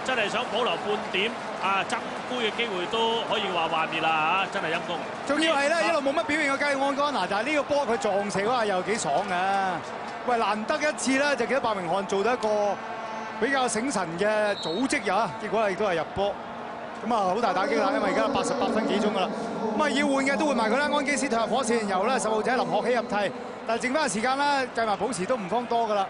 真係想保留半點爭杯嘅機會都可以話幻滅啦嚇，真係陰公。 仲要係咧一路冇乜表現嘅加里安干拿，但係呢個波佢撞射嗰下又幾爽嘅。喂，難得一次咧就見到伯明翰做到一個比較醒神嘅組織呀，結果亦都係入波。咁啊好大打擊啦，因為而家88分幾鐘噶啦。咁啊要換嘅都換埋佢啦，安基斯退入火線，由咧10號仔林學喜入替，但係剩翻嘅時間咧計埋保持都唔方多噶啦。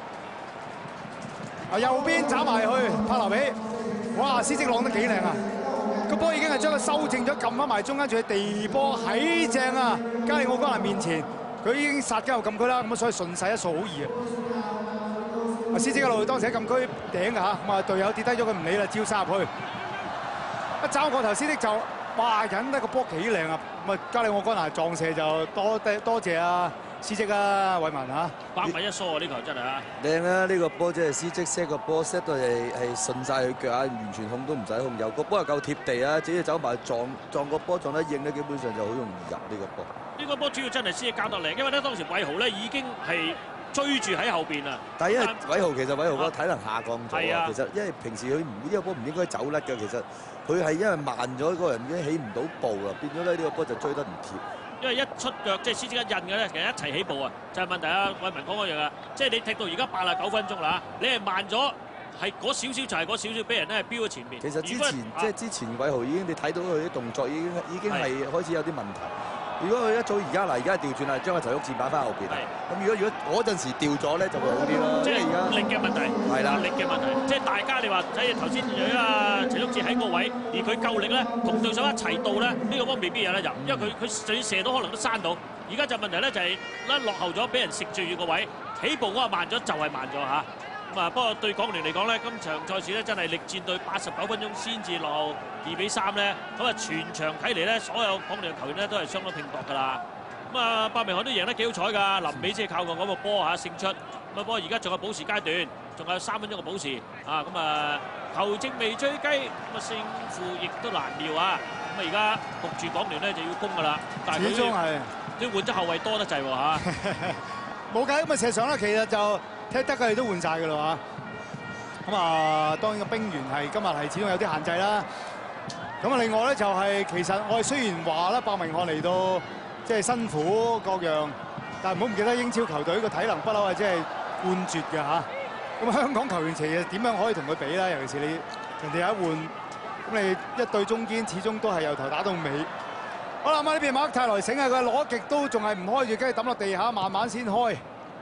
啊右邊斬埋去帕留比，哇！施積朗得幾靚啊！個波已經係將佢修正咗，撳翻埋中間，仲係地波喺正啊！加里奧干拿面前，佢已經殺緊入禁區啦，咁所以順勢一掃好易啊！啊施積一路當時喺禁區頂㗎嚇，咁啊隊友跌低咗佢唔理啦，照殺入去。一斬過頭，施積就哇引得個波幾靚啊！咁啊加里奧干拿撞射就多謝啊施積啊偉文嚇。 百米一疏啊！呢球真係啊！ 靚啊！呢個波即係施積 set 個波 set 到係順晒佢腳啊，完全控都唔使控，有個波又夠貼地啊，只要走埋撞個波撞得應咧，基本上就好容易入呢個波。 呢個波主要真係施積交得靚，因為咧當時偉豪咧已經係追住喺後邊啊。 但係因為偉豪個體能下降咗啊， 其實因為平時佢呢個波唔應該走甩嘅，其實佢係因為慢咗，個人已經起唔到步啦，變咗咧呢個波就追得唔貼。 因為一出腳即係施積一印嘅咧，其實一齊起步啊，就係問題啊！偉文講嗰樣啊，即係你踢到而家89分鐘啦，你係慢咗，係嗰少少就係嗰少少俾人咧係飆咗前面。 其實之前偉豪已經你睇到佢啲動作已經係開始有啲問題。如果佢一早而家調轉啦，將個頭喐線擺翻後邊。咁如果嗰陣時調咗咧，就會好啲咯。 即係而家力嘅問題， 係啦， 力嘅問題。即係大家你話睇頭先有陳旭志喺個位，而佢夠力咧，同對手一齊到咧，呢個波未必有得入，因為佢就算射到可能都閂到。而家就問題咧就係咧落後咗，俾人食住個位，起步嗰個慢咗就係慢咗嚇。咁啊，不過對港聯嚟講咧，今場賽事咧真係力戰對89分鐘先至落後2比3咧。咁啊，全場睇嚟咧，所有港聯嘅球員咧都係相當拼搏㗎啦。咁啊，伯明翰都贏得幾好彩㗎，臨尾先係靠個嗰個波嚇勝出。咁啊，不過而家仲有補時階段，仲有3分鐘嘅補時啊。咁啊，球證未追雞，咁啊勝負亦都難料啊。咁啊，而家焗住港聯咧就要攻㗎啦。但係始終係都換咗後衞多得滯喎嚇。 冇計咁啊！射上啦，其實就踢得佢哋都換晒㗎啦嚇。咁啊，當然個兵員係今日係始終有啲限制啦。咁啊，另外咧就係其實我哋雖然話啦，伯明翰嚟到即係辛苦各樣，但係唔好唔記得英超球隊個體能不嬲係即係冠絕嘅嚇。咁香港球員其實點樣可以同佢比咧？尤其是你人哋有一換，咁你一對中堅始終都係由頭打到尾。好啦，咁啊呢邊馬克泰來醒啊，佢攞極都仲係唔開住，跟住抌落地下，慢慢先開。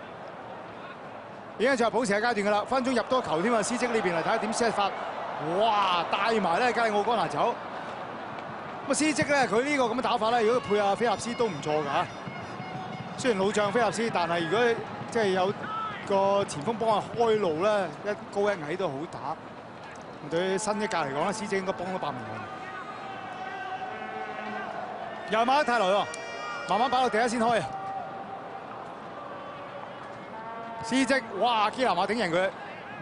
已經進入補時嘅階段㗎啦，分鐘入多球添啊！施積呢邊嚟睇下點 set 法，哇！帶埋咧加里奧干拿走。咁啊施積咧佢呢個咁嘅打法咧，如果配合菲臘斯都唔錯㗎嚇。雖然老將菲臘斯，但係如果即係有個前鋒幫佢開路咧，一高一矮都好打。對新一屆嚟講咧，施積應該幫到伯明翰。又係馬克泰來喎，慢慢擺落地下先開。施積，哇！基拿馬頂贏佢。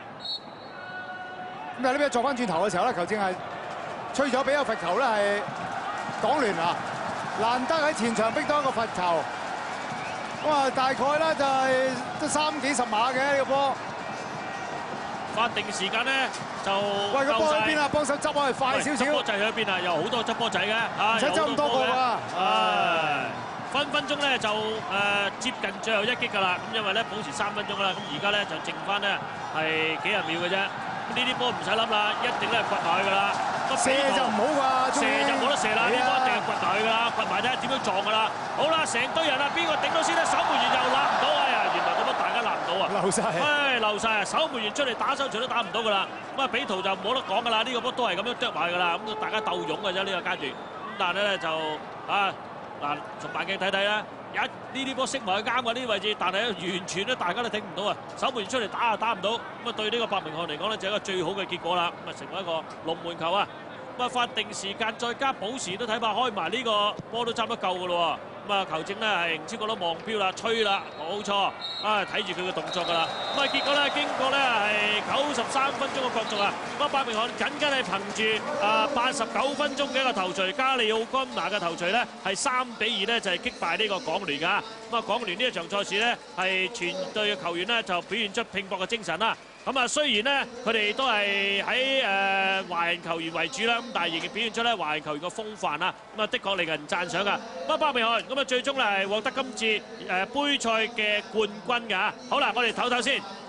咁但係呢邊撞翻轉頭嘅時候咧，球證係吹咗俾個罰球咧，係港聯啊！難得喺前場逼多一個罰球。咁啊，大概咧就係都30幾碼嘅呢個波。 法定時間咧就喂個波喺邊啊？幫手執開快少少。 波仔喺邊啊？有好多執波仔嘅， 唔使執咁多個㗎。 分分鐘咧就接近最後一擊㗎啦。咁因為咧保持3分鐘啦，咁而家咧就剩翻咧係幾十秒嘅啫。呢啲波唔使諗啦，一定咧係掘埋去㗎啦。 射就唔好㗎， 射就冇得射啦。呢波一定係掘埋去㗎啦，掘埋睇下點樣撞㗎啦。好啦，成堆人啦，邊個頂到先咧？守門員又攔唔到啊！原來嗰波大家攔唔到啊！ 漏晒。 漏晒啊！守門員出嚟打手錘都打唔到㗎啦。咁啊，比圖就冇得講㗎啦。呢個波都係咁樣啄埋㗎啦。咁大家鬥勇㗎啫呢個階段。咁但係咧就嗱，從慢鏡睇睇啦，呢啲波識埋佢啱嘅呢啲位置，但係完全咧大家都頂唔到啊！守門員出嚟打啊打唔到，咁啊對呢個伯明翰嚟講咧就係一個最好嘅結果啦，咁啊成為一個龍門球啊！咁啊法定時間再加補時都睇怕開埋呢個波都差唔多夠㗎咯喎！咁啊球證咧係唔知覺得望標啦，吹啦，冇錯，睇住佢嘅動作㗎啦。咁啊結果咧經過咧係93分鐘嘅角逐啊，咁啊伯明翰僅僅係憑住89分鐘嘅一個頭槌，加里奧干拿嘅頭槌咧係3比2咧就係擊敗呢個港聯㗎。咁啊港聯呢一場賽事咧係全隊嘅球員咧就表現出拼搏嘅精神啦。 咁啊，雖然咧佢哋都係喺華人球員為主啦，咁但係仍然表現出咧華人球員嘅風範啦，咁啊的確令人讚賞噶。咁啊，伯明翰咁啊最終咧係獲得今次杯賽嘅冠軍㗎。好啦，我哋唞唞先。